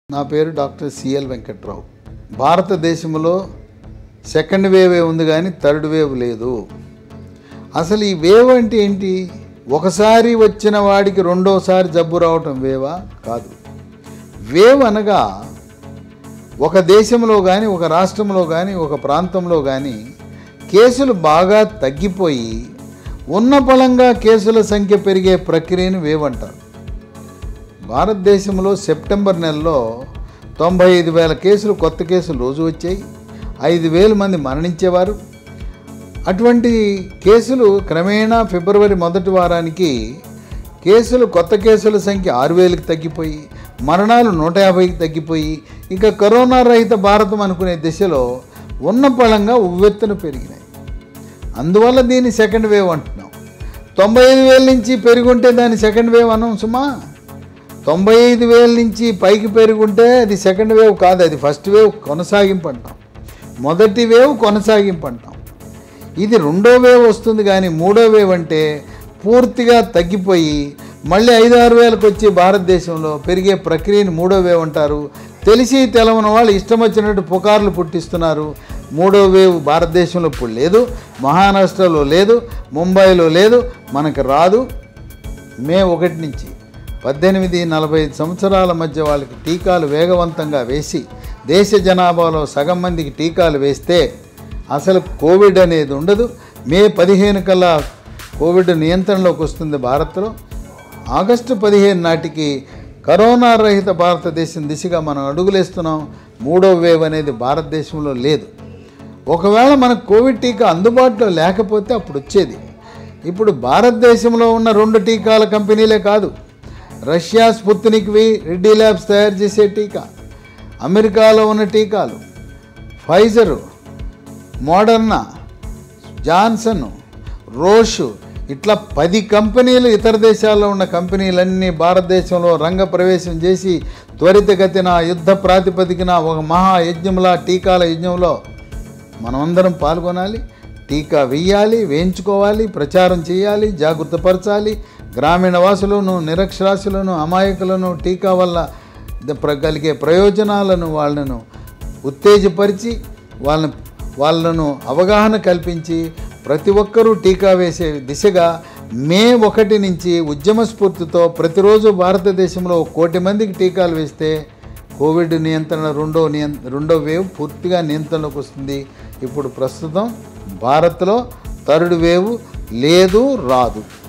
నా పేరు doctor CL Venkatrao. భారతదేశంలో సెకండ్ వేవ్ ఉంది కానీ థర్డ్ వేవ్ లేదు. అసలు ఈ వేవ్ అంటే ఏంటి? ఒకసారి వచ్చిన వాడికి రెండోసారి జబ్బు రావటం వేవా? కాదు. వేవ్ అనగా ఒక దేశంలో కానీ, ఒక రాష్ట్రంలో కానీ, ఒక ప్రాంతంలో కానీ కేసులు బాగా తగ్గిపోయి ఉన్న పళంగా కేసుల సంఖ్య పెరిగే ప్రక్రియను వేవ్ అంటారు. భారతదేశంలో సెప్టెంబర్ నెలలో 95,000 కేసులు, కొత్త కేసులు రోజు వచ్చాయి. 5,000 మంది మరణించేవారు. అటువంటి కేసులు క్రమేణా ఫిబ్రవరి మొదటి వారానికి కేసులు, కొత్త కేసుల సంఖ్య 6,000కి తగ్గిపోయి, మరణాలు 150కి తగ్గిపోయి, ఇక కరోనా రహిత భారతం అనుకునే దిశలో ఉన్న పళంగా ఉవ్వెత్తున పెరిగినాయి. అందువల్ల దీన్ని సెకండ్ వేవ్ అంటున్నాం. 95,000 నుంచి పెరుగుంటే దాన్ని సెకండ్ వేవ్ అన్నాం సుమా. 95,000 నుంచి పైకి పెరుగుంటే అది సెకండ్ వేవ్ కాదు, అది ఫస్ట్ వేవ్ కొనసాగింపు అంటాం. మొదటి వేవ్ కొనసాగింపు అంటాం. ఇది రెండో వేవ్ వస్తుంది. కానీ మూడో వేవ్ అంటే పూర్తిగా తగ్గిపోయి మళ్ళీ 5-6 వేలకు వచ్చి భారతదేశంలో పెరిగే ప్రక్రియని మూడో వేవ్ అంటారు. తెలిసి తెలవని వాళ్ళు ఇష్టం వచ్చినట్టు పుకార్లు పుట్టిస్తున్నారు. మూడో వేవ్ భారతదేశంలో ఇప్పుడు లేదు, మహారాష్ట్రలో లేదు, ముంబైలో లేదు, మనకు రాదు. మే 1 నుంచి 18-45 సంవత్సరాల మధ్య వాళ్ళకి టీకాలు వేగవంతంగా వేసి దేశ జనాభాలో సగం మందికి టీకాలు వేస్తే అసలు కోవిడ్ అనేది ఉండదు. మే 15 కల్లా కోవిడ్ నియంత్రణలోకి వస్తుంది భారత్లో. ఆగస్టు 15 నాటికి కరోనా రహిత భారతదేశం దిశగా మనం అడుగులేస్తున్నాం. మూడో వేవ్ అనేది భారతదేశంలో లేదు. ఒకవేళ మనకు కోవిడ్ టీకా అందుబాటులో లేకపోతే అప్పుడు వచ్చేది. ఇప్పుడు భారతదేశంలో ఉన్న 2 టీకాల కంపెనీలే కాదు, Russia Sputnik V, Reddy labs తయారు చేసే టీకా, అమెరికాలో ఉన్న టీకాలు, ఫైజరు, మోడర్నా, జాన్సన్, రోష్, ఇట్లా 10 కంపెనీలు, ఇతర దేశాల్లో ఉన్న కంపెనీలన్నీ భారతదేశంలో రంగ ప్రవేశం చేసి త్వరితగతిన యుద్ధ ప్రాతిపదికన ఒక మహాయజ్ఞంలా టీకాల యజ్ఞంలో మనమందరం పాల్గొనాలి. టీకా వేయాలి, వేయించుకోవాలి, ప్రచారం చేయాలి, జాగృతపరచాలి. గ్రామీణ వాసులను, నిరక్షరాస్యులను, అమాయకులను టీకా వల్ల కలిగే ప్రయోజనాలను వాళ్ళను ఉత్తేజపరిచి వాళ్ళను అవగాహన కల్పించి ప్రతి ఒక్కరూ టీకా వేసే దిశగా మే 1 నుంచి ఉద్యమ స్ఫూర్తితో ప్రతిరోజు భారతదేశంలో 1 కోటి మందికి టీకాలు వేస్తే కోవిడ్ నియంత్రణ రెండో వేవ్ పూర్తిగా నియంత్రణలోకి వస్తుంది. ఇప్పుడు ప్రస్తుతం భారత్లో థర్డ్ వేవ్ లేదు, రాదు.